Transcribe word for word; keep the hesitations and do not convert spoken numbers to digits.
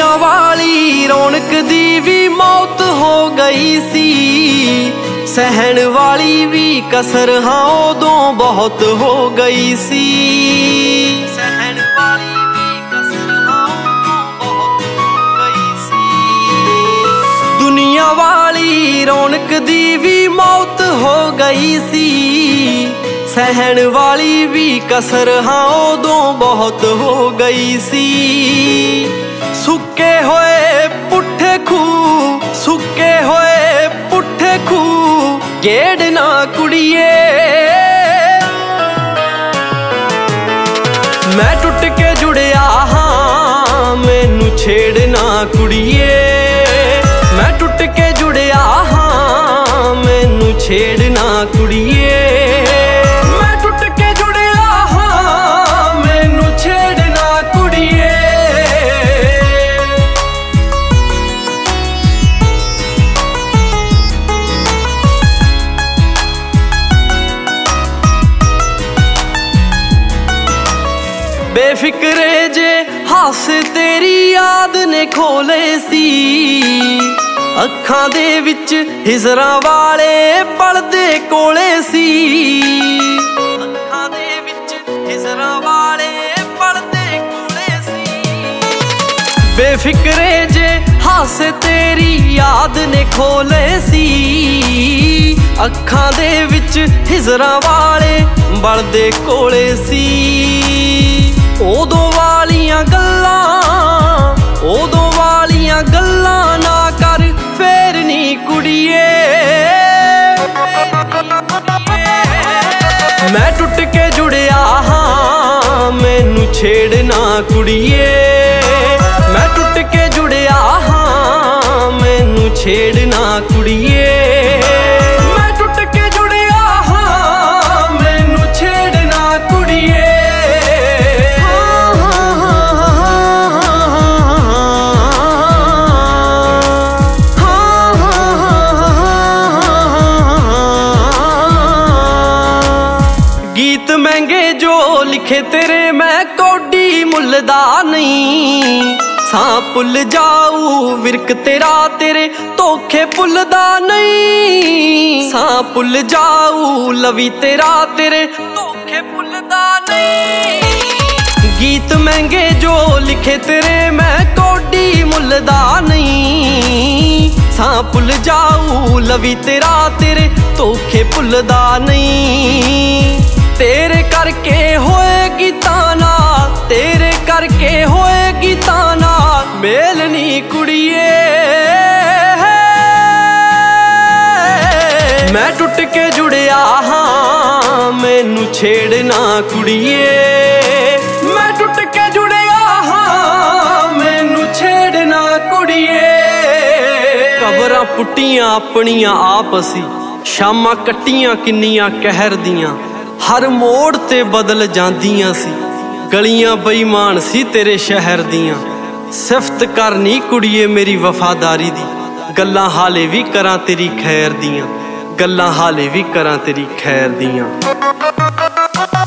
दुनिया वाली रौनक दी भी मौत हो गई सी, सहन वाली भी कसर हाँ उदों बहुत हो गई सी। सहन वाली भी कसर हाँ उदों बहुत हो गई सी। दुनिया वाली रौनक दी भी मौत हो गई सी, सहन वाली भी कसर हाँ उदों बहुत हो गई सी। सुके होए पुट्ठे खूह, सुके होए पुट्ठे खूह गेड़ ना कुड़िए। मैं टुट के जुड़िया हाँ मैनू छेड़ ना कुड़िए। मैं टुट के जुड़िया हाँ मैनू छेड़ ना कुड़िए। बेफिक्रे जे हासे तेरी याद ने खोले सी, अखां दे विच हिजरां वाले पलदे कोले सी। अखां दे विच हिजरां वाले पलदे कोले सी। बेफिक्रे जे हासे तेरी याद ने खोले सी, अखां दे विच हिजरां वाले बलदे कोले सी। उदों वालियां गल्लां, उदों वालियां गल्लां ना कर फेर नी कुड़िए। मैं टुट के जुड़िया हाँ मैनू छेड़ ना कुड़िए। मैं टुट के जुड़िया हाँ मैनू छेड़ ना कुड़िए। मैं टुट के जुड़िया हाँ मैनू छेड़ ना कुड़िए। गीत महंगे जो लिखे तेरे मैं कोडी मुल्लदा नहीं, सां भुल जाऊ विरक तेरा तेरे धोखे भुलदा नहीं। सां भुल जाऊ लवी तेरा तेरे धोखे भुलदा नहीं। गीत महंगे जो लिखे तेरे मैं कोडी मुल्लदा नहीं, सां भुल जाऊ लवी तेरा तेरे धोखे भुलदा नहीं। तेरे करके होएगी ताना, तेरे करके होएगी ताना मेल नी कुड़िए। मैं टुट के जुड़िया हाँ मैनू छेड़ ना कुड़िए। मैं टुट के जुड़िया हाँ मैनू छेड़ ना कुड़िए। कबरां पुट्टियां अपनियां आप असी, शामां कट्टियां किन्नियां कहर दियां, हर मोड़ ते बदल जांदियां सी। गलियां बेईमान सी तेरे शहर दियां, सिफत करनी कुड़िए मेरी वफादारी दी। गल्लां हाले भी करां तेरी खैर दियां, गल्लां हाले भी करां तेरी खैर दियां।